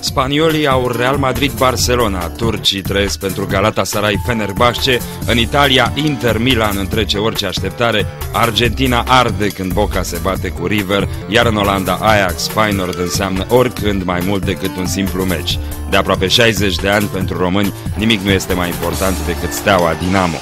Spaniolii au Real Madrid-Barcelona, turcii trăiesc pentru Galatasaray-Fenerbahce, în Italia Inter Milan întrece orice așteptare, Argentina arde când Boca se bate cu River, iar în Olanda Ajax-Feyenoord înseamnă oricând mai mult decât un simplu meci. De aproape 60 de ani pentru români, nimic nu este mai important decât Steaua Dinamo.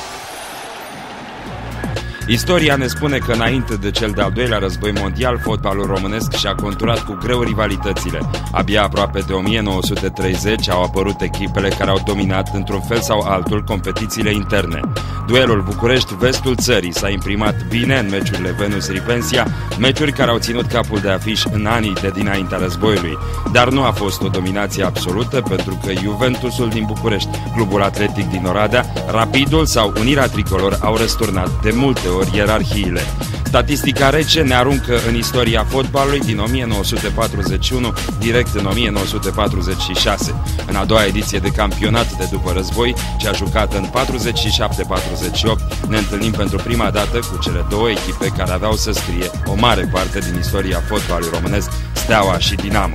Istoria ne spune că înainte de cel de-al doilea război mondial, fotbalul românesc și-a conturat cu greu rivalitățile. Abia aproape de 1930 au apărut echipele care au dominat într-un fel sau altul competițiile interne. Duelul București-Vestul țării s-a imprimat bine în meciurile Venus-Ripensia, meciuri care au ținut capul de afiș în anii de dinaintea războiului. Dar nu a fost o dominație absolută, pentru că Juventusul din București, Clubul Atletic din Oradea, Rapidul sau Unirea Tricolor au răsturnat de multe ori ierarhiile. Statistica rece ne aruncă în istoria fotbalului din 1941 direct în 1946, în a doua ediție de campionat de după război, cea jucată în 47-48, ne întâlnim pentru prima dată cu cele două echipe care aveau să scrie o mare parte din istoria fotbalului românesc, Steaua și Dinamo.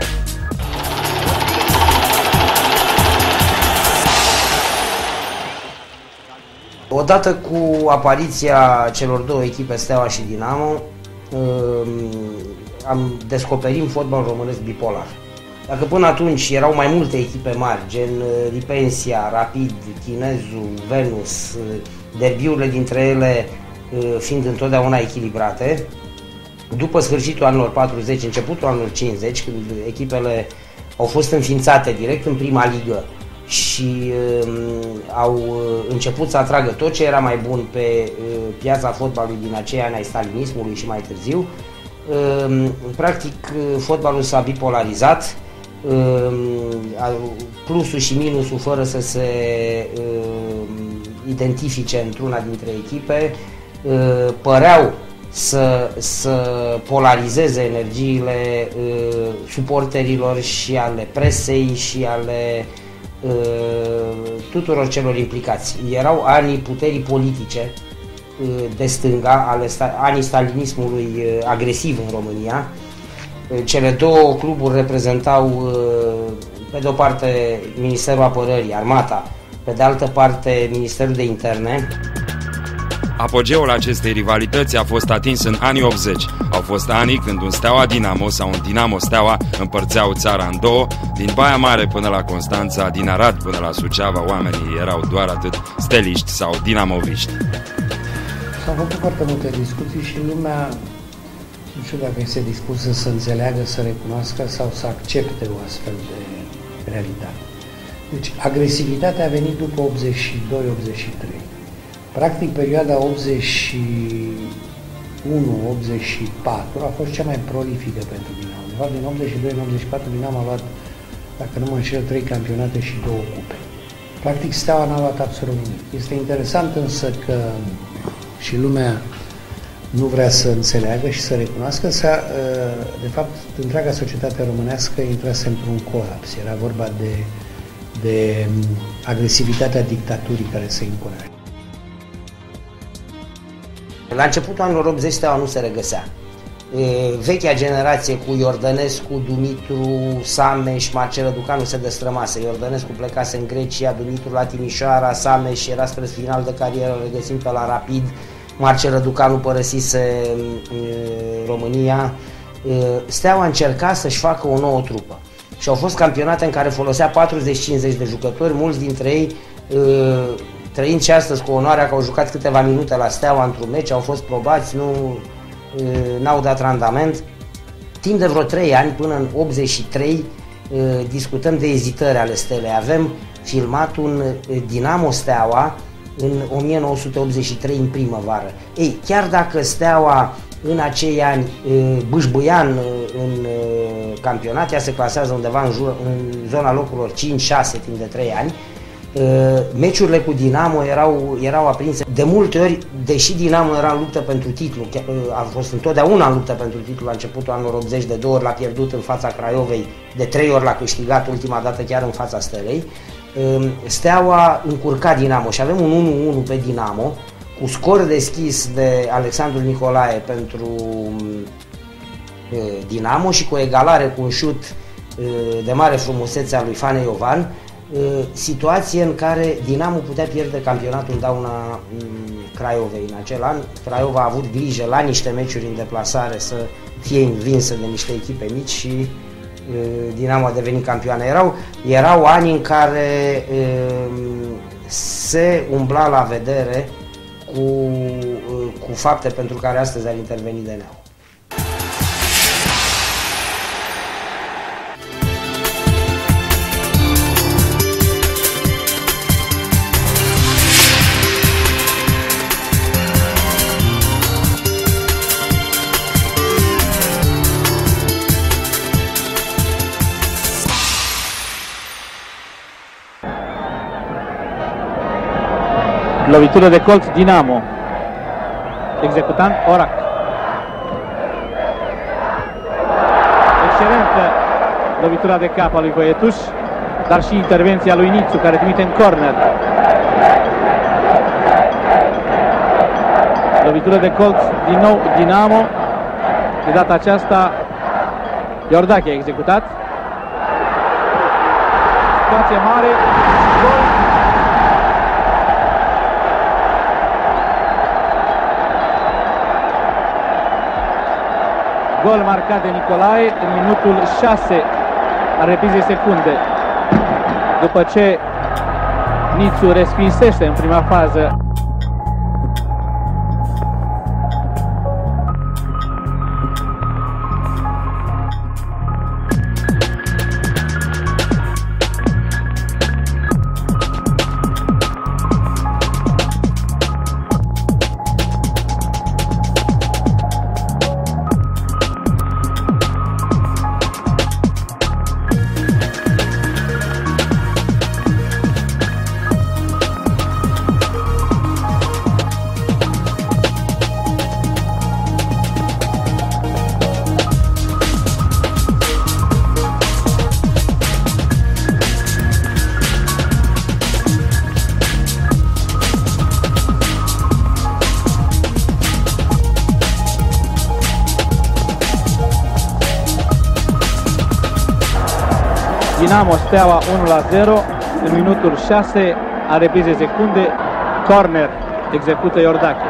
Odată cu apariția celor două echipe, Steaua și Dinamo, am descoperit fotbalul românesc bipolar. Dacă până atunci erau mai multe echipe mari, gen Ripensia, Rapid, Chinezul, Venus, derbiurile dintre ele fiind întotdeauna echilibrate, după sfârșitul anilor 40, începutul anilor 50, când echipele au fost înființate direct în prima ligă și au început să atragă tot ce era mai bun pe piața fotbalului din acei ani ai stalinismului și mai târziu, practic fotbalul s-a bipolarizat, plusul și minusul fără să se identifice într-una dintre echipe, păreau să polarizeze energiile suporterilor și ale presei și ale tuturor celor implicați. Erau anii puterii politice de stânga, anii stalinismului agresiv în România. Cele două cluburi reprezentau, pe de o parte, Ministerul Apărării, Armata, pe de altă parte, Ministerul de Interne. Apogeul acestei rivalități a fost atins în anii 80. Au fost anii când un Steaua Dinamo sau un Dinamo Steaua împărțeau țara în două, din Baia Mare până la Constanța, din Arad până la Suceava, oamenii erau doar atât steliști sau dinamoviști. S-au făcut foarte multe discuții și lumea, nu știu dacă este dispusă să înțeleagă, să recunoască sau să accepte o astfel de realitate. Deci, agresivitatea a venit după 82-83. Practic, perioada 81-84 a fost cea mai prolifică pentru Dinamo. De fapt, din 82 în 84 Dinamo a luat, dacă nu mă înșel, 3 campionate și 2 cupe. Practic, Steaua n-a luat absolut nimic. Este interesant însă că și lumea nu vrea să înțeleagă și să recunoască, de fapt, întreaga societate românească intrase într-un colaps. Era vorba de agresivitatea dictaturii care se impunea. La începutul anilor 80 Steaua nu se regăsea. Vechea generație cu Iordănescu, Dumitru, Sameș, Marcel Răducanu se destrămase. Iordănescu plecase în Grecia, Dumitru la Timișoara, Sameș era spre final de carieră, îl regăsim pe la Rapid, Marcel Răducanu părăsise România. Steaua încerca să-și facă o nouă trupă și au fost campionate în care folosea 40-50 de jucători, mulți dintre ei trăind și astăzi cu onoarea că au jucat câteva minute la Steaua într-un meci, au fost probați, n-au dat randament. Timp de vreo 3 ani, până în 83, discutăm de ezitări ale Stelei. Avem filmat un Dinamo Steaua în 1983, în primăvară. Ei, chiar dacă Steaua în acei ani bâșbâia în campionat, ea se clasează undeva în zona locurilor 5-6 timp de 3 ani, meciurile cu Dinamo erau aprinse. De multe ori, deși Dinamo era în luptă pentru titlu, a fost întotdeauna în luptă pentru titlu la începutul anilor 80, de 2 ori l-a pierdut în fața Craiovei, de 3 ori l-a câștigat, ultima dată chiar în fața Stelei, Steaua încurca Dinamo și avem un 1-1 pe Dinamo, cu scor deschis de Alexandru Nicolae pentru Dinamo și cu egalare cu un șut de mare frumusețe a lui Fane Iovan, situație în care Dinamo putea pierde campionatul în dauna Craiovei în acel an. Craiova a avut grijă la niște meciuri în deplasare să fie învinsă de niște echipe mici și Dinamo a devenit campioană. Erau ani în care se umbla la vedere cu fapte pentru care astăzi ar interveni DNA-ul. Lovitură de colț Dinamo. Executant Orac. Excelentă lovitura de cap a lui Voietuș, dar și intervenția lui Nițu, care trimite în corner. Lovitură de colț din nou Dinamo. De data aceasta Iordache a executat. Situație mare. Gol. Gol marcat de Nicolae în minutul 6 a reprizei secunde. După ce Nițu respinsese în prima fază Dinamo Steaua 1-0 în minutul 6 a reprizei secunde. Corner execută Iordache.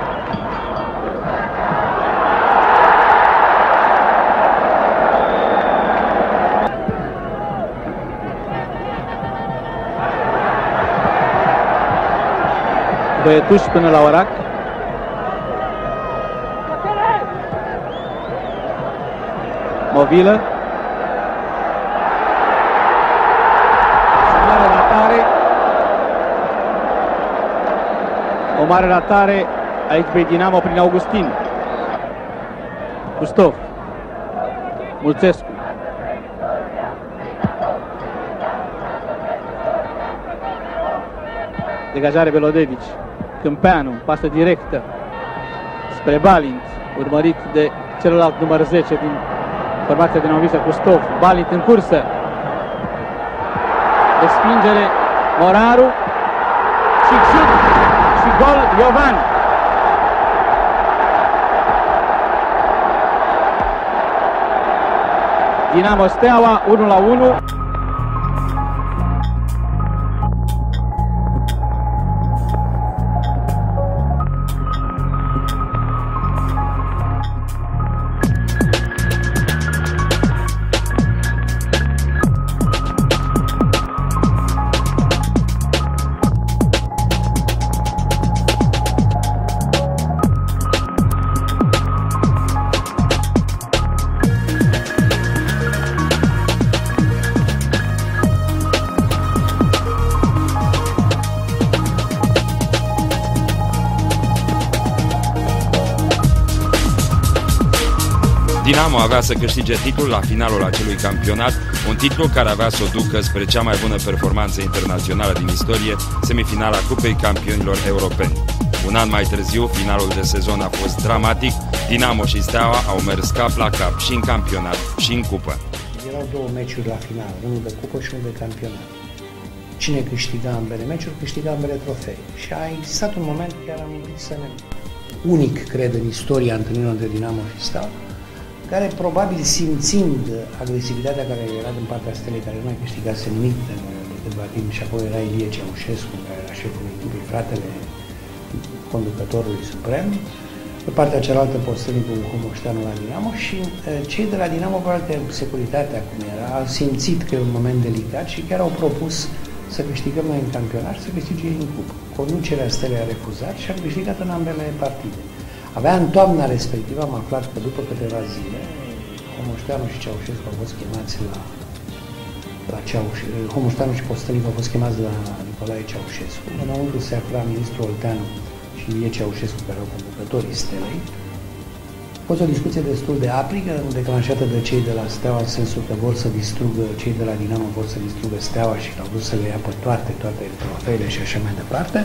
Voietuș până la Orac. Movilă. O mare ratare aici pe Dinamo prin Augustin. Gustov. Mulțescu. Degajare Belodevici. Câmpeanu, pasă directă spre Balint, urmărit de celălalt număr 10 din formația dinamovistă, Gustov. Balint în cursă. Respingere Moraru. Și șut. Și gol Iovan. Dinamo Steaua 1-1. Dinamo avea să câștige titlul la finalul acelui campionat, un titlu care avea să o ducă spre cea mai bună performanță internațională din istorie, semifinala Cupei Campionilor Europeni. Un an mai târziu, finalul de sezon a fost dramatic, Dinamo și Steaua au mers cap la cap și în campionat și în cupă. Erau două meciuri la final, unul de cupă și unul de campionat. Cine câștiga ambele meciuri, câștiga ambele trofee. Și a existat un moment chiar am să ne... unic, cred, în istoria întâlnirilor între Dinamo și Steaua, care probabil simțind agresivitatea care era din partea Stelei, care nu mai câștigase nimic de câteva timp, și acolo era Ilie Ceaușescu, care era șeful echipei, fratele conducătorului suprem, pe partea cealaltă Postănicul cu Moșteanu la Dinamo, și cei de la Dinamo, pe alte securitatea cum era, au simțit că e un moment delicat și chiar au propus să câștigăm noi în campionat și să câștige ei în cupă. Conducerea Stelei a refuzat și a câștigat în ambele partide. Avea în toamna respectivă, am aflat că după câteva zile, Homoșteanu și Ceaușescu au fost chemați la Ceaușescu, Homoșteanu și Postănic au fost chemați la Nicolae Ceaușescu. Înăuntru se afla ministrul Olteanu și Ilie Ceaușescu, care au conducătorii Stelei. A fost o discuție destul de aprigă, declanșată de cei de la Steaua, în sensul că vor să distrugă, cei de la Dinamo vor să distrugă Steaua și că au vrut să le ia pe toate trofeile și așa mai departe.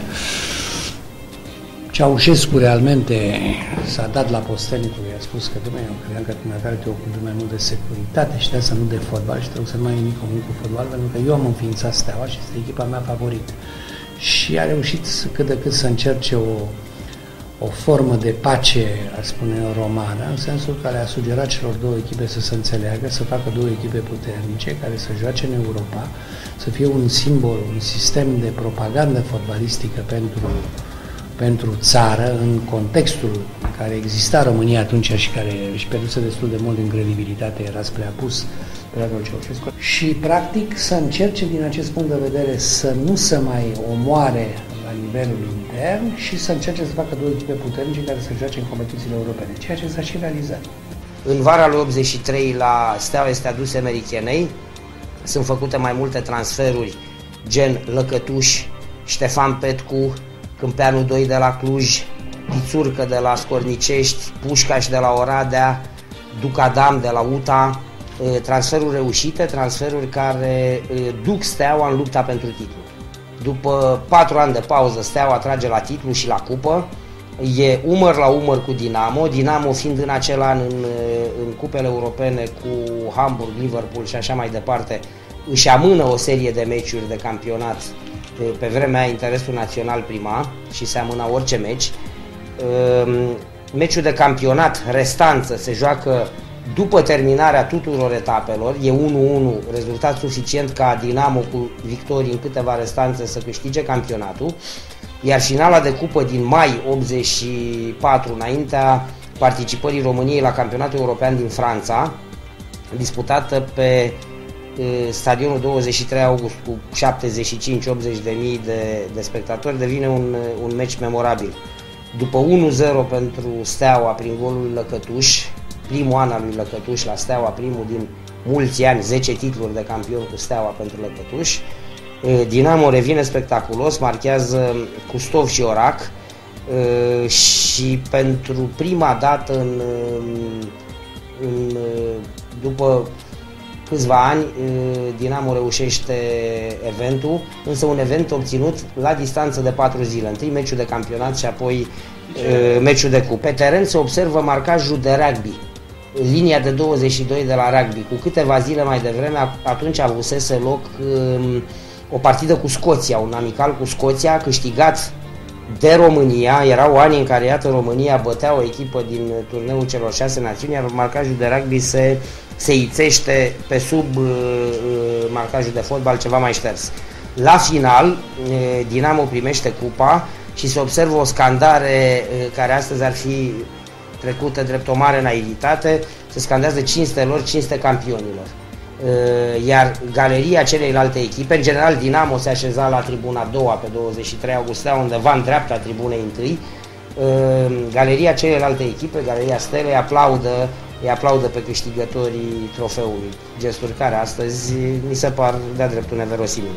Ceaușescu realmente s-a dat la Postănicul, i-a spus că, dom'le, eu credeam că dumneavoastră te ocupi mai mult de securitate și de asta, nu de fotbal, și trebuie să nu mai nimic comun cu fotbal, pentru că eu am înființat Steaua și este echipa mea favorită. Și a reușit cât de cât să încerce o formă de pace, aș spune, romană, în sensul care a sugerat celor două echipe să se înțeleagă, să facă două echipe puternice, care să joace în Europa, să fie un simbol, un sistem de propagandă fotbalistică pentru țară, în contextul în care exista România atunci și care își pierduse destul de mult din credibilitate, era spre apus perioada Ceaușescu, și practic să încerce din acest punct de vedere să nu se mai omoare la nivelul intern și să încerce să facă două echipe puternice care să joace în competițiile europene, ceea ce s-a și realizat. În vara lui 83 la Steaua este adus Emeric Enei, sunt făcute mai multe transferuri, gen Lăcătuș, Ștefan Petcu, Câmpeanu 2 de la Cluj, Pițurcă de la Scornicești, Pușcaș de la Oradea, Ducadam de la UTA, transferuri reușite, transferuri care duc Steaua în lupta pentru titlu. După 4 ani de pauză, Steaua trage la titlu și la cupă, e umăr la umăr cu Dinamo, Dinamo fiind în acel an în cupele europene cu Hamburg, Liverpool și așa mai departe, își amână o serie de meciuri de campionat. Pe vremea interesul național prima și se amâna orice meci. Meciul de campionat, restanță, se joacă după terminarea tuturor etapelor, e 1-1, rezultat suficient ca Dinamo cu victorii în câteva restanțe să câștige campionatul, iar finala de cupă din mai 84, înaintea participării României la campionatul european din Franța, disputată pe stadionul 23 august cu 75-80 de mii de spectatori, devine un meci memorabil. După 1-0 pentru Steaua prin golul lui Lăcătuș, primul an al lui Lăcătuș la Steaua, primul din mulți ani, 10 titluri de campion cu Steaua pentru Lăcătuș, Dinamo revine spectaculos, marchează Custov și Orac și pentru prima dată după câțiva ani Dinamo reușește eventul, însă un event obținut la distanță de 4 zile, întâi meciul de campionat și apoi meciul de cupă. Pe teren se observă marcajul de rugby, linia de 22 de la rugby. Cu câteva zile mai devreme, atunci avusese loc o partidă cu Scoția, un amical cu Scoția, câștigat de România. Erau ani în care, iată, România bătea o echipă din turneul celor 6 națiuni, iar marcajul de rugby se ițește pe sub marcajul de fotbal, ceva mai șters. La final, Dinamo primește cupa și se observă o scandare care astăzi ar fi trecută drept o mare naivitate. Se scandează cinste lor, cinste campionilor. Iar galeria celeilalte echipe, în general Dinamo se așeza la tribuna a doua pe 23 august, undeva în dreapta tribunei întâi. Galeria celelalte echipe, galeria Stelei, îi aplaudă pe câștigătorii trofeului, gesturi care astăzi mi se par de-a dreptul neverosimile.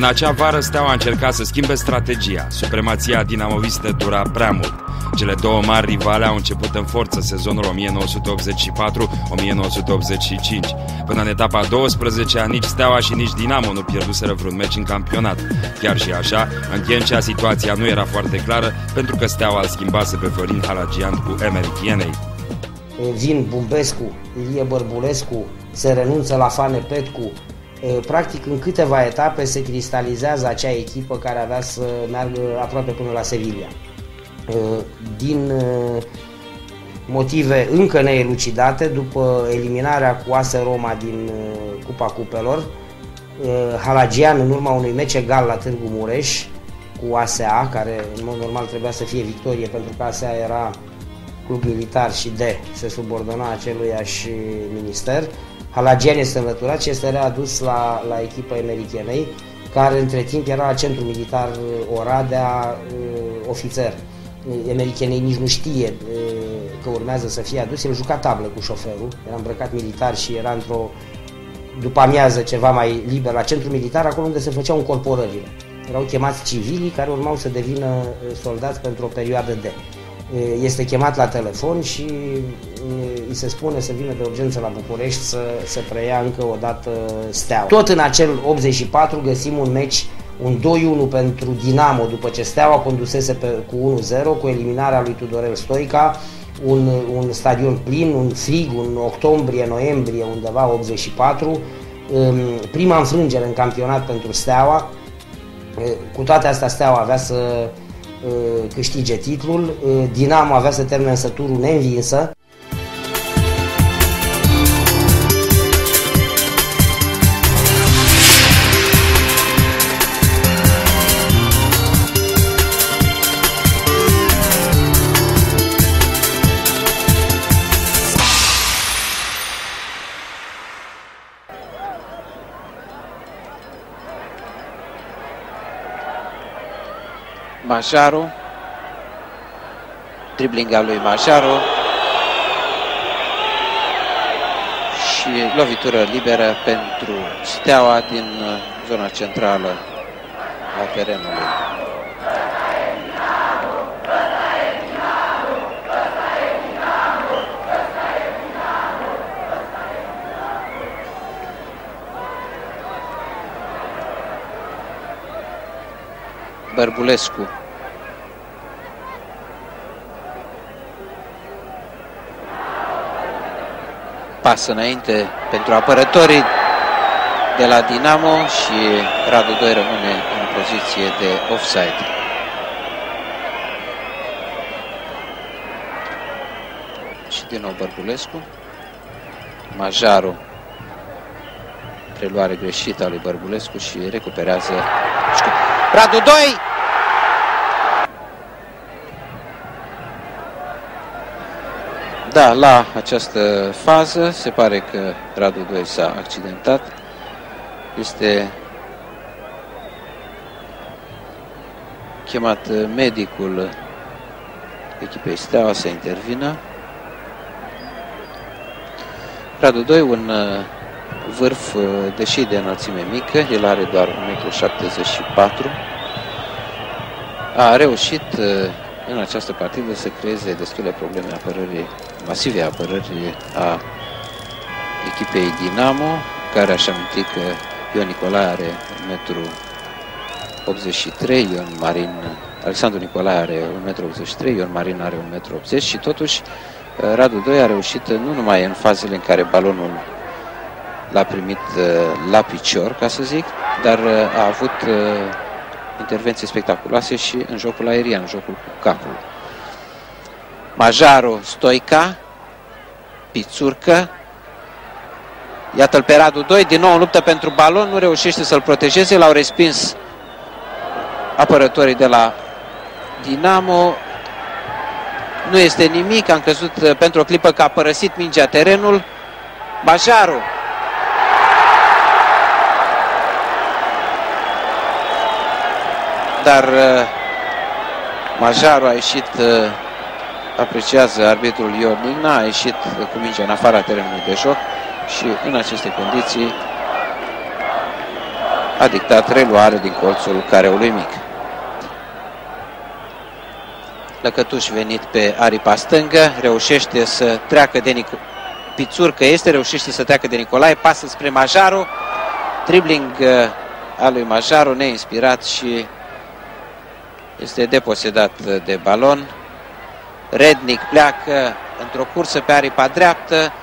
În acea vară Steaua a încercat să schimbe strategia. Supremația dinamovistă dura prea mult. Cele două mari rivale au început în forță sezonul 1984-1985. Până în etapa 12-a, nici Steaua și nici Dinamo nu pierduseră vreun meci în campionat. Chiar și așa, în Ghencea situația nu era foarte clară, pentru că Steaua îl schimbase pe Florin Halagian cu Emeric Ienei. Vin Bumbescu, Ilie Bărbulescu, se renunță la Fane Petcu. Practic, în câteva etape se cristalizează acea echipă care avea să meargă aproape până la Sevilla. Din motive încă neelucidate, după eliminarea cu AS Roma din Cupa Cupelor, Halagian, în urma unui meci egal la Târgu Mureș cu ASA, care în mod normal trebuia să fie victorie pentru că ASA era club militar și se subordona aceluiași minister, Halagian este înlăturat și este readus la echipa Emeric Ienei, care între timp era la centru militar Oradea, ofițer. Emeric Ienei nici nu știe că urmează să fie adus, el juca tablă cu șoferul, era îmbrăcat militar și era într-o după amiază ceva mai liber la centru militar, acolo unde se făceau încorporările. Erau chemați civilii care urmau să devină soldați pentru o perioadă de. Este chemat la telefon și îi se spune să vină de urgență la București să preia încă o dată Steaua. Tot în acel 84 găsim un meci, un 2-1 pentru Dinamo, după ce Steaua condusese cu 1-0 cu eliminarea lui Tudorel Stoica, un stadion plin, un frig, un octombrie-noiembrie undeva 84, prima înfrângere în campionat pentru Steaua. Cu toate astea Steaua avea să câștige titlul, Dinamo avea să termine săturul neînvinsă. Majaru, driblinga lui Majaru și lovitură liberă pentru Steaua din zona centrală a terenului. Bărbulescu. Pas înainte pentru apărătorii de la Dinamo și Radu Doi rămâne în poziție de offside. Și din nou Bărbulescu. Majaru. Preluare greșită a lui Bărbulescu și recuperează Radu Doi! Da, la această fază se pare că Radu Doi s-a accidentat. Este chemat medicul echipei Steaua să intervină. Radu Doi, un vârf, deși de înălțime mică, el are doar 1,74 m, a reușit în această partidă să creeze destule probleme masive apărării a echipei Dinamo, care aș aminti că Ion Nicolae are 1,83 m, Alexandru Nicolae are 1,83 m, Ion Marin are 1,80 m și totuși Radu Doi a reușit nu numai în fazele în care balonul l-a primit la picior, ca să zic, dar a avut intervenții spectaculoase și în jocul aerian, în jocul cu capul. Majaru, Stoica, Pițurcă, iată-l pe Radu Doi, din nou în luptă pentru balon, nu reușește să-l protejeze, l-au respins apărătorii de la Dinamo. Nu este nimic, am crezut pentru o clipă că a părăsit mingea terenul. Majaru. Dar Majaru a ieșit, apreciază arbitrul Ion Igna, a ieșit cu mingea în afara terenului de joc și în aceste condiții a dictat reluare din colțul careului mic. Lăcătuș venit pe aripa stângă, reușește să treacă de Pițurcă reușește să treacă de Nicolae, pasă spre Majaru, dribbling al lui Majaru neinspirat și este deposedat de balon. Rednic pleacă într-o cursă pe aripa dreaptă,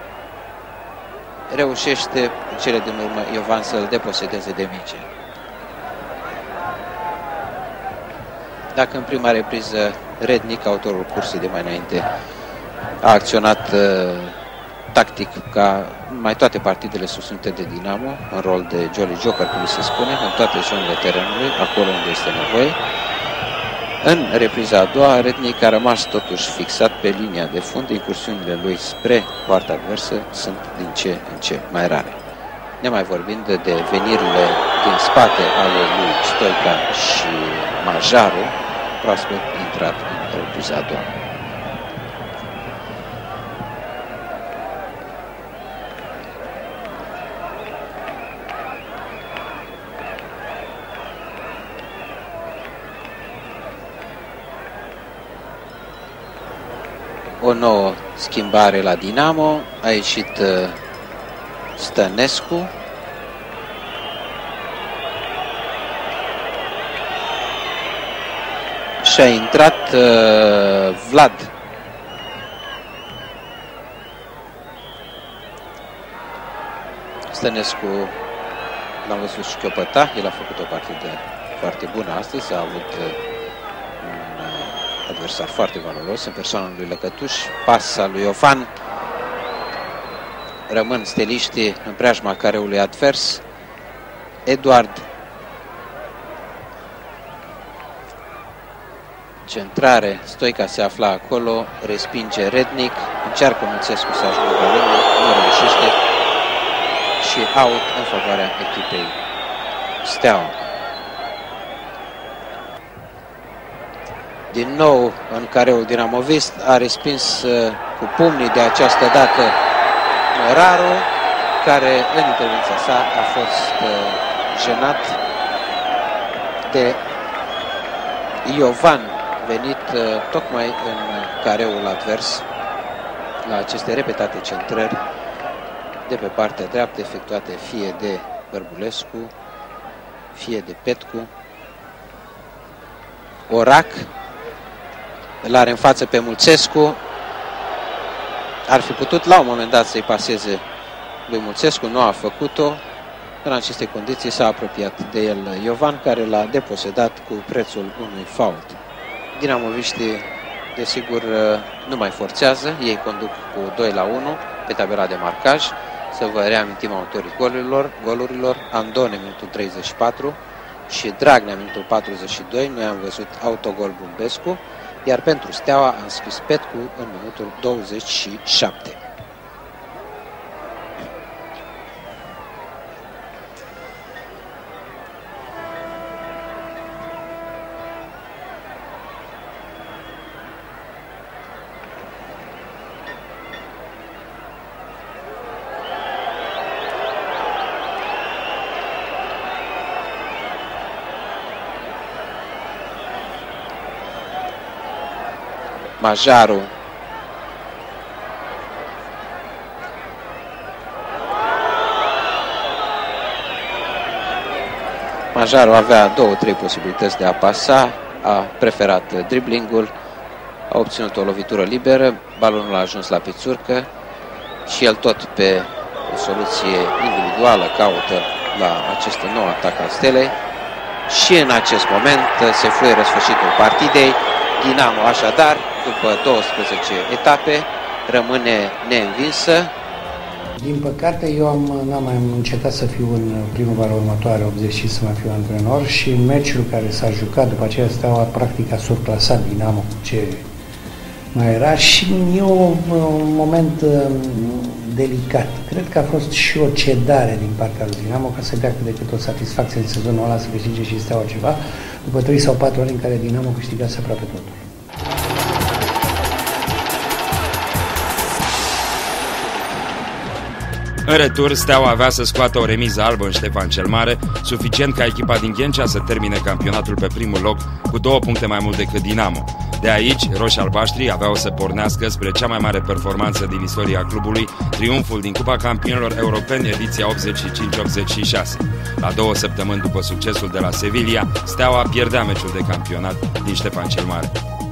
reușește în cele din urmă Iovan să-l deposedeze de minge. Dacă în prima repriză Rednic, autorul cursei de mai înainte, a acționat tactic ca mai toate partidele susținute de Dinamo, în rol de Jolly Joker, cum se spune, în toate zonele terenului, acolo unde este nevoie. În repriza a doua, Rednic a rămas totuși fixat pe linia de fund. Incursiunile lui spre poarta adversă sunt din ce în ce mai rare. Ne mai vorbind de venirile din spate ale lui Stoica și Majaru, proaspăt intrat în repriza a doua. O nouă schimbare la Dinamo, a ieșit Stănescu. Și a intrat Vlad. Stănescu l-am văzut șchiopăta, el a făcut o partidă foarte bună astăzi, a avut adversar foarte valoros în persoana lui Lăcătuș. Pasa lui Iovan. Rămân steliștii în preajma careului advers. Eduard. Centrare. Stoica se afla acolo. Respinge Rednic. Încearcă Mulțescu să ajungă balonul. Nu reușește. Și out în favoarea echipei Steaua. Din nou în careul dinamovist, a respins cu pumnii de această dată Moraru, care în intervenția sa a fost jenat de Iovan, venit tocmai în careul advers la aceste repetate centrări de pe partea dreaptă, efectuate fie de Bărbulescu, fie de Petcu. Orac îl are în față pe Mulțescu. Ar fi putut la un moment dat să-i paseze lui Mulțescu, nu a făcut-o. În aceste condiții s-a apropiat de el Iovan, care l-a deposedat cu prețul unui fault. Dinamoviștii, desigur, nu mai forțează, ei conduc cu 2-1 pe tabela de marcaj. Să vă reamintim autorii golurilor, Andone minutul 34 și Dragnea minutul 42. Noi am văzut autogol Bumbescu, iar pentru Steaua a înscris Petcu în minutul 27. Majaru. Majaru avea 2-3 posibilități de a pasa, a preferat driblingul, a obținut o lovitură liberă, balonul a ajuns la Pițurcă și el tot pe o soluție individuală caută la acest nou atac al Stelei și în acest moment se fluieră sfârșitul partidei. Dinamo așadar, după 12 etape, rămâne neînvinsă. Din păcate, eu n-am mai încetat să fiu în primăvara următoare, 85, să mai fiu antrenor și în meciul care s-a jucat după aceea Steaua practic a surclasat Dinamo cu ce mai era și e un moment delicat. Cred că a fost și o cedare din partea lui Dinamo ca să dea cât de cât o satisfacție în sezonul ăla, să câștige și Steaua ceva, după 3 sau 4 ani în care Dinamo câștigase aproape totul. În retur, Steaua avea să scoată o remiză albă în Ștefan cel Mare, suficient ca echipa din Ghencea să termine campionatul pe primul loc cu 2 puncte mai mult decât Dinamo. De aici, roșii-albaștri aveau să pornească spre cea mai mare performanță din istoria clubului, triumful din Cupa Campionilor Europeni ediția 85-86. La 2 săptămâni după succesul de la Sevilla, Steaua pierdea meciul de campionat din Ștefan cel Mare.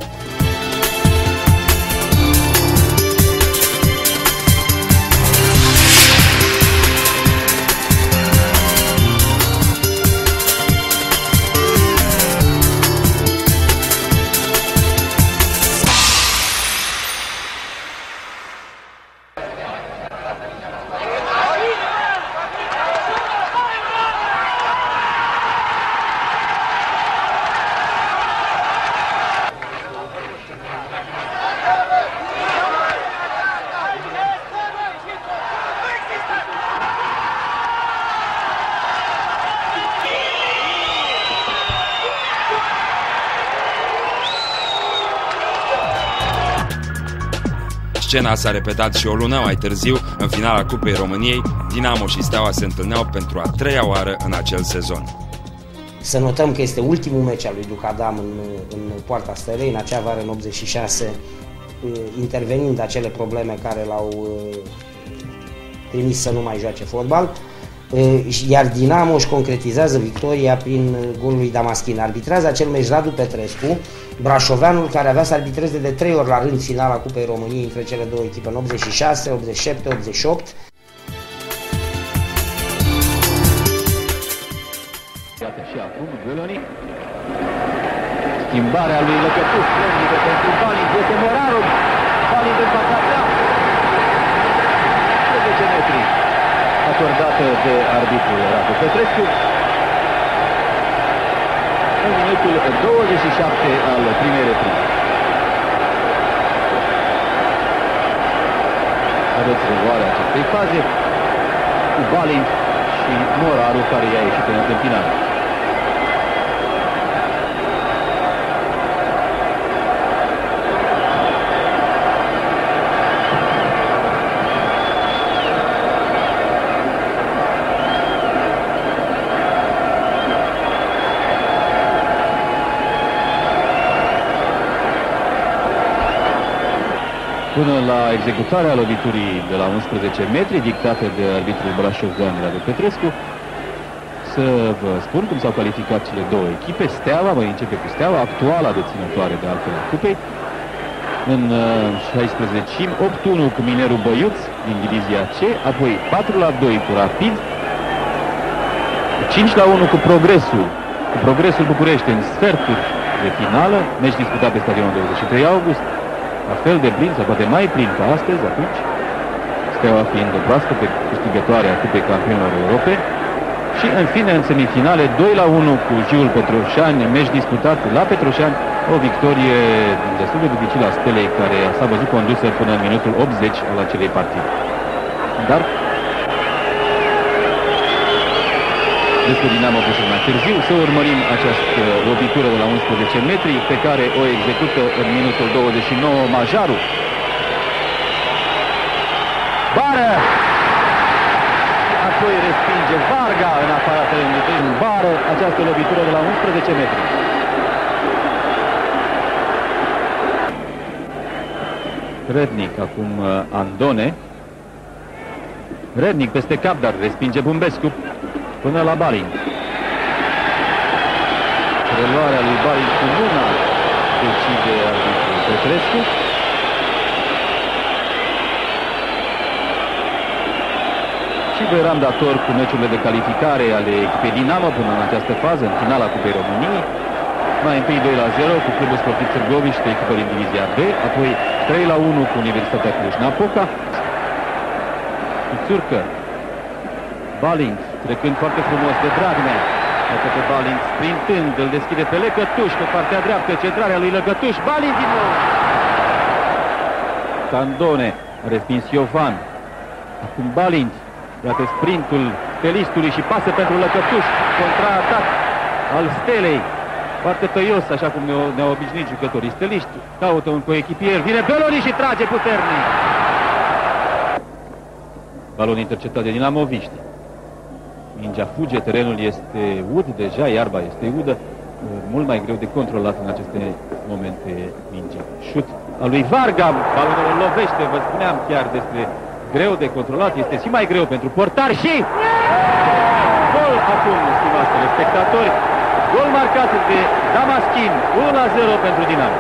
Scena s-a repetat și o lună mai târziu, în finala Cupei României, Dinamo și Steaua se întâlneau pentru a 3-a oară în acel sezon. Să notăm că este ultimul meci al lui Ducadam în Poarta Stelei, în acea vară, în 86, intervenind acele probleme care l-au trimis să nu mai joace fotbal, iar Dinamo își concretizează victoria prin golul lui Damaschin. Arbitrează acel meci Radu Petrescu, brașoveanul care avea să arbitreze de 3 ori la rând finala Cupei României între cele două echipe, în 86, 87, 88. Iată și acum Găloni. Schimbarea lui Lăcătuș, splendidă pentru Balint, este Moraru. Balint în fața ta. 10 metri. Acordată de arbitrul Radu Petrescu. În minutul 27 al primei reprize. Vedeți reluarea acestei faze cu Balint și Moraru, care i-a ieșit în întâmpinare. Până la executarea loviturii de la 11 metri, dictată de arbitrul brașovean Radu Petrescu, să vă spun cum s-au calificat cele două echipe. Steaua, voi începe cu Steaua, actuala deținătoare de altfel a cupei, în 16 8-1 cu Minerul Băiuț din divizia C, apoi 4-2 cu Rapid, 5-1 cu Progresul București în sferturi de finală, meci disputat pe stadionul 23 august, la fel de plin, sau poate mai plin ca astăzi, atunci, Steaua fiind o proaspătă câștigătoare a Cupei Campionilor Europei. Și în fine, în semifinale, 2-1 cu Jiul Petroșani, meci disputat la Petroșani, o victorie destul de dificilă a Stelei, care s-a văzut condusă până în minutul 80 al acelei partide. Dar despre Dinamo puțin mai târziu, să urmărim această lovitură de la 11 metri, pe care o execută în minutul 29 Majaru. Bară! Apoi respinge Varga în aparatele în bară această lovitură de la 11 metri. Rednic, acum Andone. Rednic peste cap, dar respinge Bumbescu până la Balint. Reluarea lui Balint cu mâna decide arbitrul Petrescu. Și vă eram dator cu meciurile de calificare ale echipei Dinamo până în această fază, în finala Cupei României. Mai întâi 2-0 cu Clubul Sportiv Târgoviște, echipă din divizia B, apoi 3-1 cu Universitatea Cluj-Napoca. Pițurcă. Balint, trecând foarte frumos de Dragnea. Iată pe Balint sprintând, îl deschide pe Lăcătuș pe partea dreaptă, centrarea lui Lăcătuș. Balint din nou! Candone, a respins Iovan. Acum Balint. Iată sprintul Stelistului și pasă pentru Lăcătuș. Contraatac al Stelei. Foarte tăios, așa cum ne-au obișnuit jucătorii steliști. Caută un coechipier, vine Beloni și trage puternic. Balon interceptat de dinamoviști. Mingea fuge, terenul este ud deja, iarba este udă, mult mai greu de controlat în aceste momente mingea. Șut al lui Varga, balonul îl lovește, vă spuneam chiar despre greu de controlat, este și mai greu pentru portar și gol acum, stimați telespectatori, gol marcat de Damaschin, 1-0 pentru Dinamo.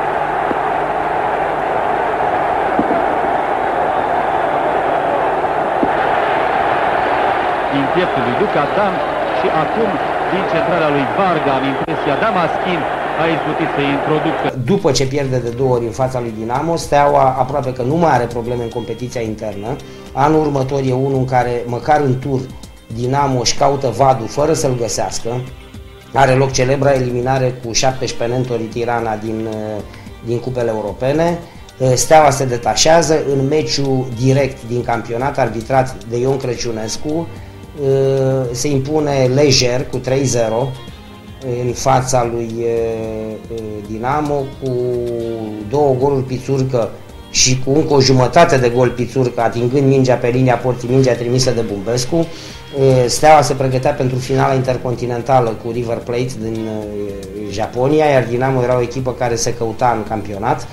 Din pieptul lui Luca Dan și acum din centrala lui Varga, am impresia, Damaschin a izbutit să introducă. După ce pierde de 2 ori în fața lui Dinamo, Steaua aproape că nu mai are probleme în competiția internă. Anul următor e unul în care, măcar în tur, Dinamo își caută vadul fără să-l găsească. Are loc celebra eliminare cu 17 Nentori Tirana din cupele europene. Steaua se detașează în meciul direct din campionat, arbitrat de Ion Crăciunescu. Se impune lejer cu 3-0 în fața lui Dinamo, cu 2 goluri Pițurcă și cu încă o jumătate de gol Pițurcă, atingând mingea pe linia porții, mingea trimisă de Bumbescu. Steaua se pregătea pentru finala intercontinentală cu River Plate din Japonia, iar Dinamo era o echipă care se căuta în campionat.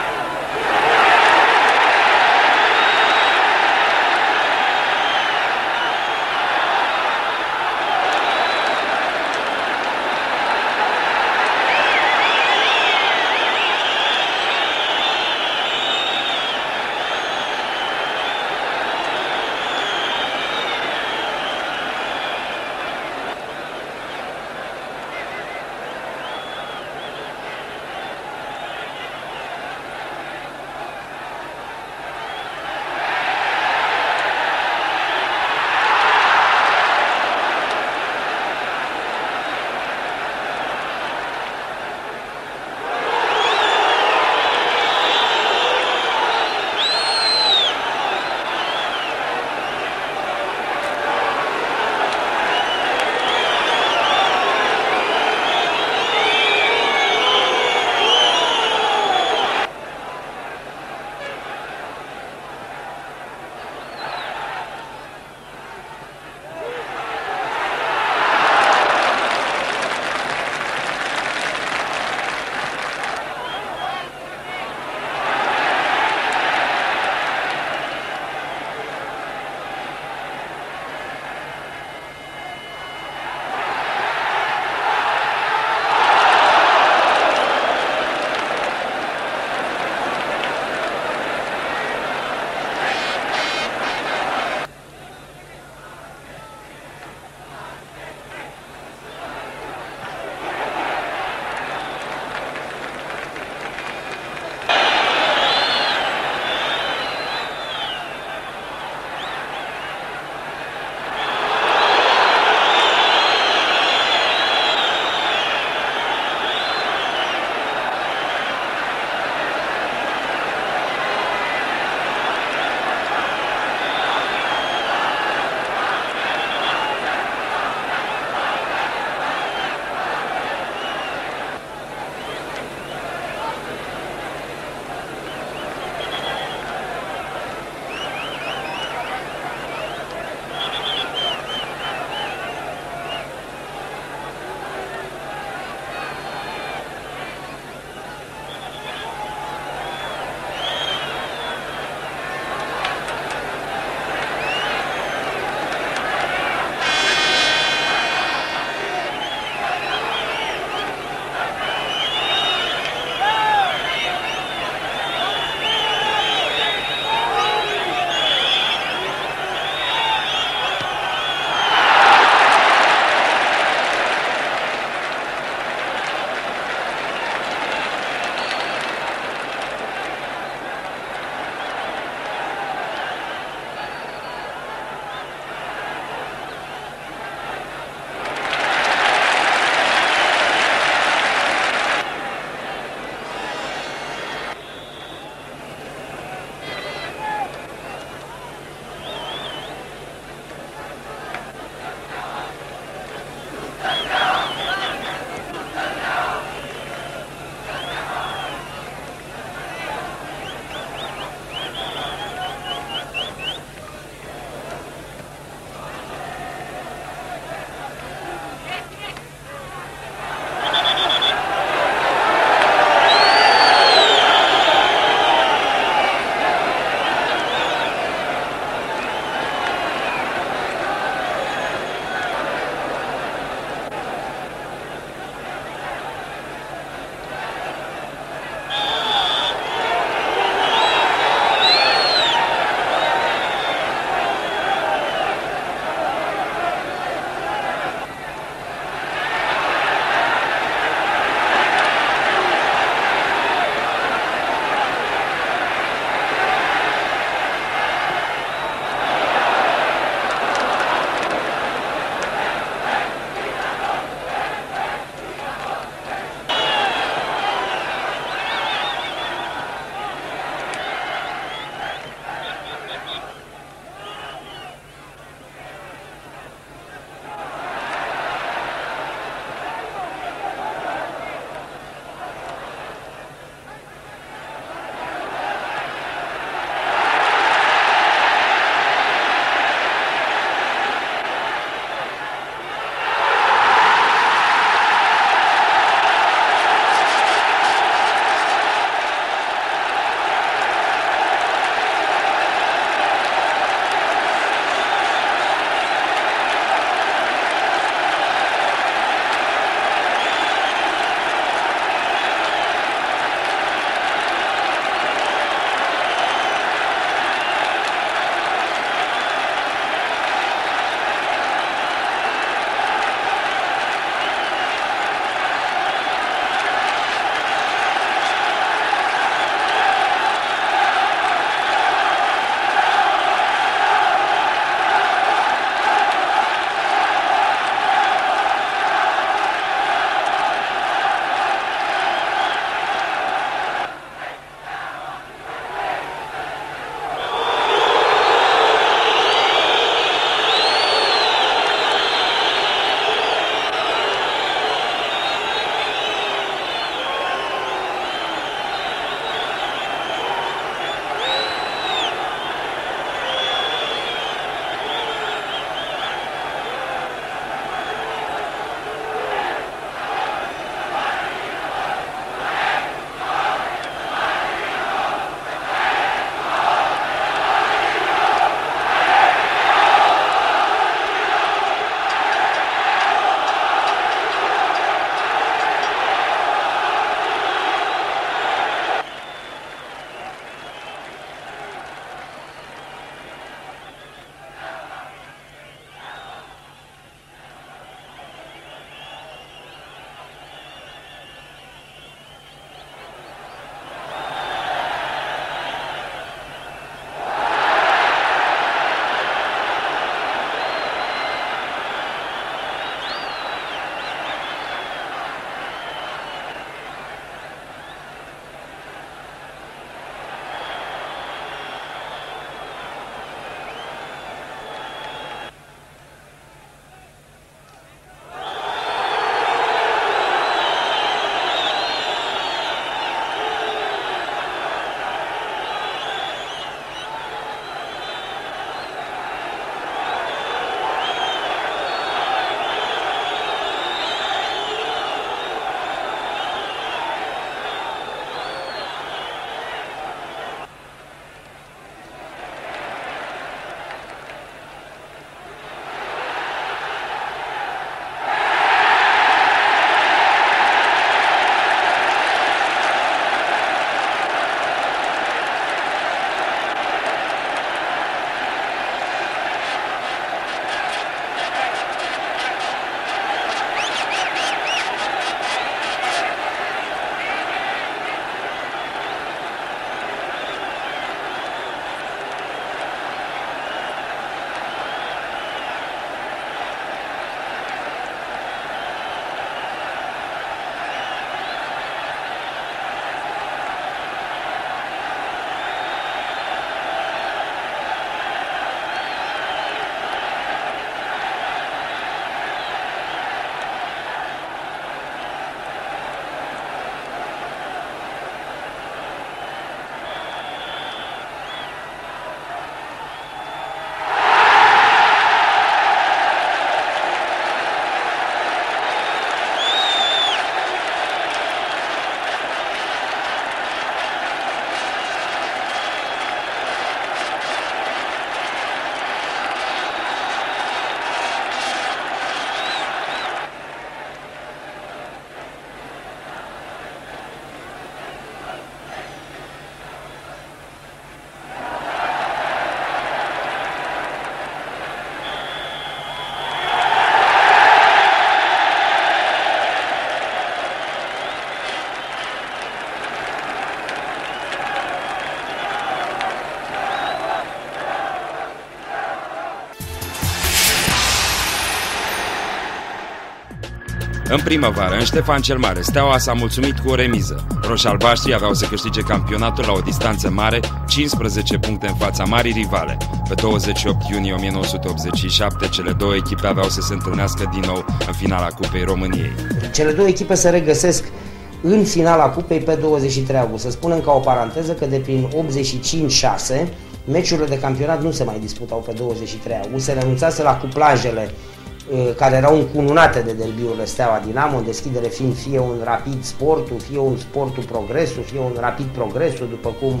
În primăvară, în Ștefan cel Mare, Steaua s-a mulțumit cu o remiză. Roșalbaștrii aveau să câștige campionatul la o distanță mare, 15 puncte în fața marii rivale. Pe 28 iunie 1987, cele două echipe aveau să se întâlnească din nou în finala Cupei României. Cele două echipe se regăsesc în finala Cupei pe 23 august. Să spunem ca o paranteză că de prin 85-6, meciurile de campionat nu se mai disputau pe 23 august, se renunțase la cuplajele care erau încununate de derbiurile Steaua Dinamo, în deschidere fiind fie un Rapid Sportul, fie un Sportul Progresul, fie un Rapid Progresul, după cum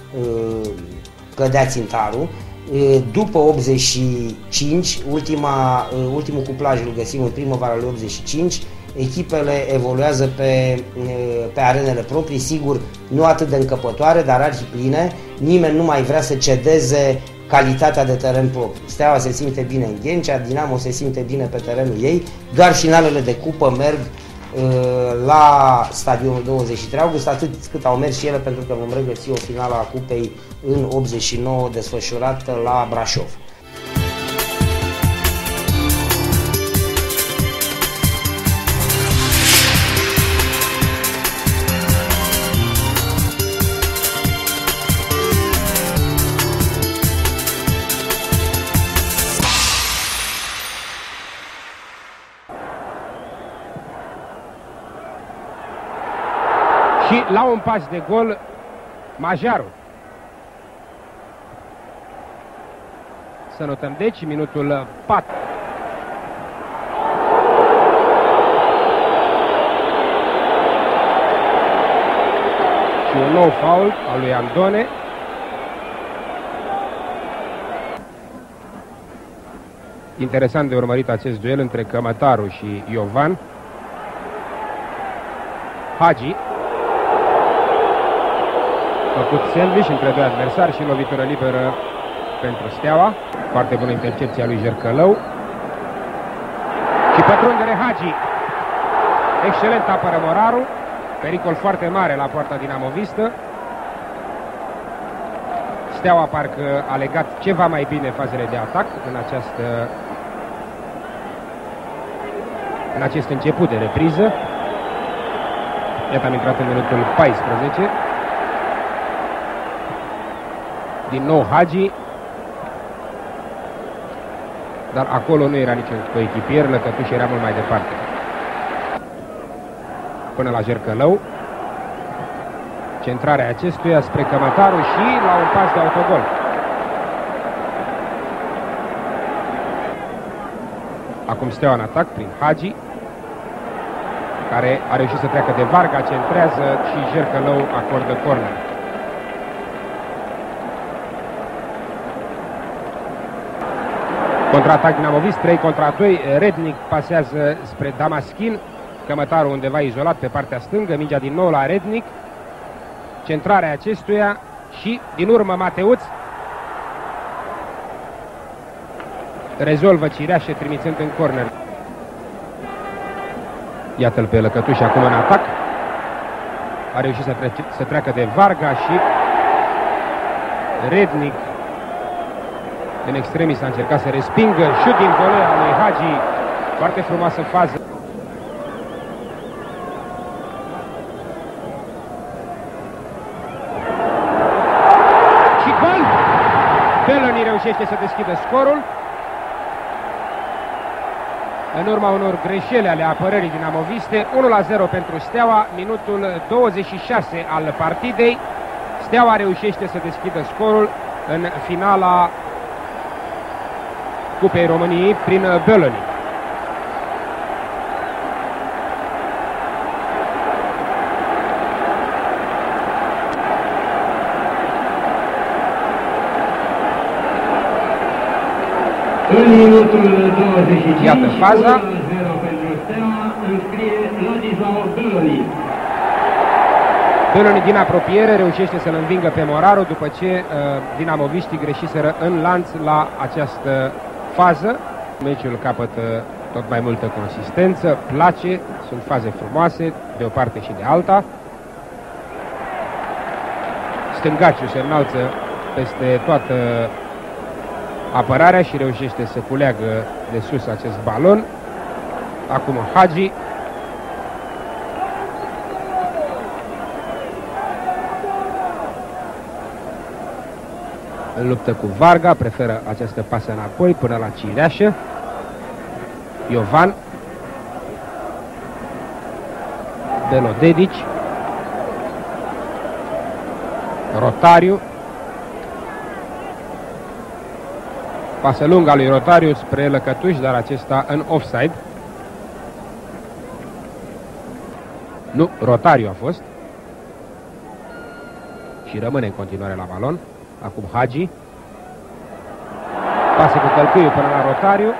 cădea țintarul. După 85, ultimul cuplaj îl găsim în primăvara lui 85, echipele evoluează pe arenele proprii, sigur nu atât de încăpătoare, dar arhipline. Nimeni nu mai vrea să cedeze calitatea de teren propriu. Steaua se simte bine în Ghencea, Dinamo se simte bine pe terenul ei, doar finalele de cupă merg la stadionul 23 august, atât cât au mers și ele, pentru că vom regăsi o finală a cupei în 89 desfășurată la Brașov. Și la un pas de gol, Majaru. Să notăm deci minutul 4. Și un nou faul al lui Andone. Interesant de urmărit acest duel între Cămătaru și Iovan. Hagi. Făcut sandwich între doi adversari și lovitură liberă pentru Steaua. Foarte bună intercepția lui Jercălău. Și pătrundere Hagi. Excelent apără Moraru. Pericol foarte mare la poarta dinamovistă. Steaua parcă a legat ceva mai bine fazele de atac în acest început de repriză. Iată, am intrat în minutul 14. Din nou Hagi. Dar acolo nu era niciun coechipier, Lăcătuș era mult mai departe. Până la Jercălău. Centrarea acestuia spre Cămătaru și la un pas de autogol. Acum Steaua în atac prin Hagi, care a reușit să treacă de Varga, centrează și Jercălău acordă corner. Contraatac dinamovist, 3 contra 2, Rednic pasează spre Damaschin, Cămătaru undeva izolat pe partea stângă, mingea din nou la Rednic, centrarea acestuia și din urmă Mateuț rezolvă Cireașe trimițând în corner. Iată-l pe Lăcătuș acum în atac, a reușit să treacă de Varga și Rednic în extremis a încercat să respingă, șut din volea lui Hagi, foarte frumoasă fază. Și gol! Beloni reușește să deschidă scorul. În urma unor greșeli ale apărării dinamoviste, 1-0 pentru Steaua, minutul 26 al partidei. Steaua reușește să deschidă scorul în finala Cupei României prin Beloni. În minutul 25, iată faza. 0 pentru Steaua, înscrie Ladislau Beloni. Beloni din apropiere reușește să-l învingă pe Moraru după ce dinamoviștii greșiseră în lanț la această fază. Meciul capătă tot mai multă consistență, place, sunt faze frumoase de o parte și de alta. Stângaciu se înalță peste toată apărarea și reușește să culeagă de sus acest balon. Acum Hagi în luptă cu Varga, preferă această pasă înapoi până la cireașă. Iovan. Belodedici. Rotariu. Pasă lungă a lui Rotariu spre Lăcătuș, dar acesta în offside. Nu, Rotariu a fost. Și rămâne în continuare la balon. Acum Hagi. Pasă cu călcâiul până la Rotariu.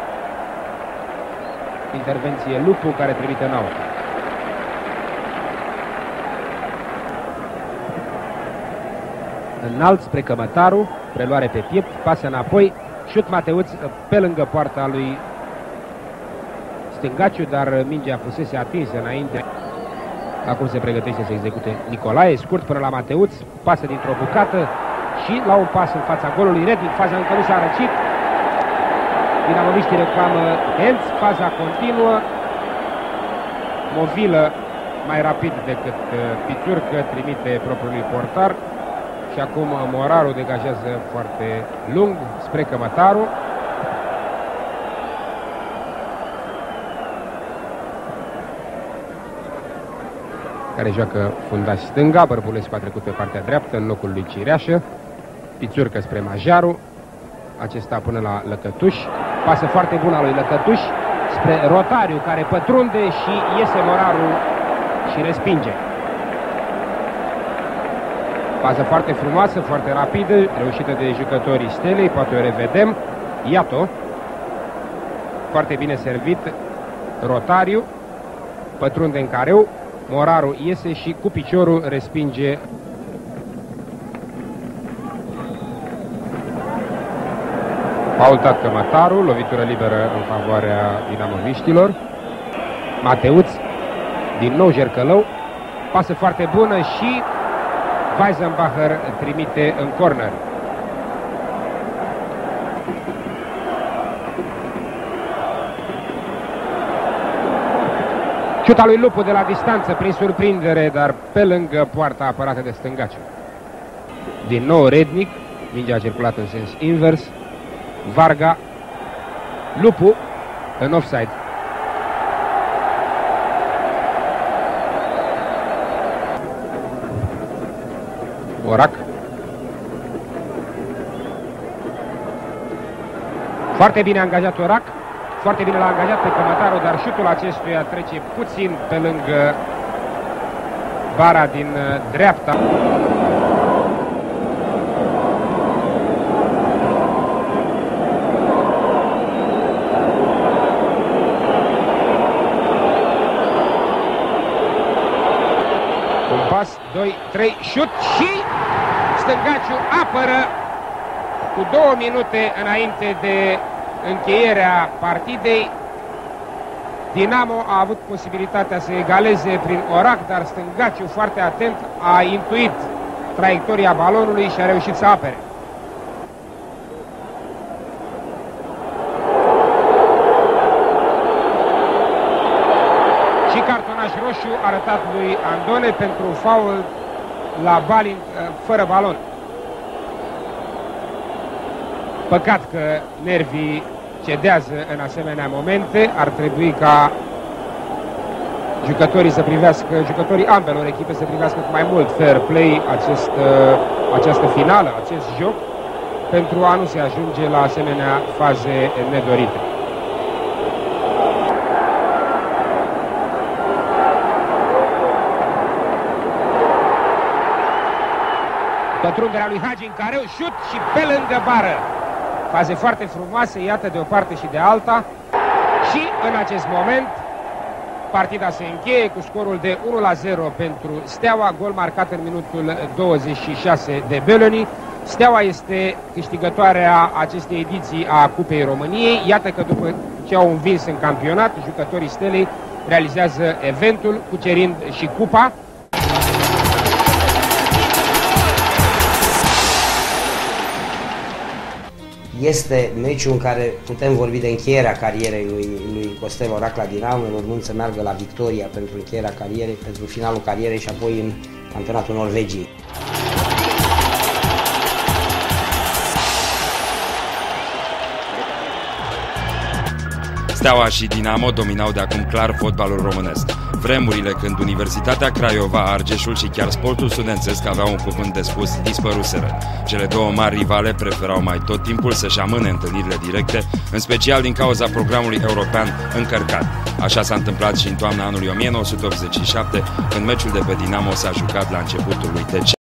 Intervenție Lupu care trimite în out. Înalt spre Cămătaru. Preluare pe piept. Pasă înapoi. Șut Mateuț pe lângă poarta lui Stângaciu, dar mingea fusese atinsă înainte. Acum se pregătește să execute Nicolae, scurt până la Mateuț, pasă dintr-o bucată și la un pas în fața golului Rednic. Faza încă nu s-a răcit. Dinamoviștii reclamă Hentz, faza continuă. Movilă mai rapid decât Pițurcă, trimite propriului portar. Și acum Moraru degajează foarte lung spre Cămătaru. Care joacă fundaș stânga. Bărbulescu a trecut pe partea dreaptă în locul lui Cireașă. Pițurcă spre Majaru. Acesta până la Lăcătuș. Pasă foarte bună a lui Lăcătuș spre Rotariu, care pătrunde și iese Moraru și respinge. Pasă foarte frumoasă, foarte rapidă, reușită de jucătorii Stelei, poate o revedem. Iată, foarte bine servit Rotariu, pătrunde în careu, Moraru iese și cu piciorul respinge. Faultat Cămătaru, lovitură liberă în favoarea dinamoviștilor. Mateuț, din nou Jercălău, pasă foarte bună și Weizenbacher trimite în corner. Șuta lui Lupu de la distanță prin surprindere, dar pe lângă poarta apărată de Stângaciu. Din nou Rednic, mingea a circulat în sens invers. Varga, Lupu în offside. Orac. Foarte bine angajat Orac. Foarte bine l-a angajat pe Cămătaru, dar șutul acestuia trece puțin pe lângă bara din dreapta. Un pas, 2, 3, șut și Stângaciu apără cu 2 minute înainte de încheierea partidei. Dinamo a avut posibilitatea să egaleze prin Orac, dar Stângaciu, foarte atent, a intuit traiectoria balonului și a reușit să apere. Și cartonaș roșu arătat lui Andone pentru faul la Balint fără balon. Păcat că nervii cedează în asemenea momente. Ar trebui ca jucătorii să privească, jucătorii ambelor echipe să privească cu mai mult fair play această finală, acest joc, pentru a nu se ajunge la asemenea faze nedorite. Pătrunderea lui Hagi în careu, șut și pe lângă bară. Faze foarte frumoase, iată, de o parte și de alta. Și în acest moment partida se încheie cu scorul de 1-0 pentru Steaua, gol marcat în minutul 26 de Beloni. Steaua este câștigătoarea acestei ediții a Cupei României. Iată că după ce au învins în campionat, jucătorii Stelei realizează eventul, cucerind și cupa. Este meciul în care putem vorbi de încheierea carierei lui Costel Orac la Dinamo, urmând să meargă la victoria pentru încheierea carierei, pentru finalul carierei și apoi în campionatul Norvegiei. Steaua și Dinamo dominau de acum clar fotbalul românesc. Vremurile când Universitatea Craiova, Argeșul și chiar Sportul Studențesc aveau un cuvânt de spus dispăruseră. Cele două mari rivale preferau mai tot timpul să-și amâne întâlnirile directe, în special din cauza programului european încărcat. Așa s-a întâmplat și în toamna anului 1987, când meciul de pe Dinamo s-a jucat la începutul lui decembrie.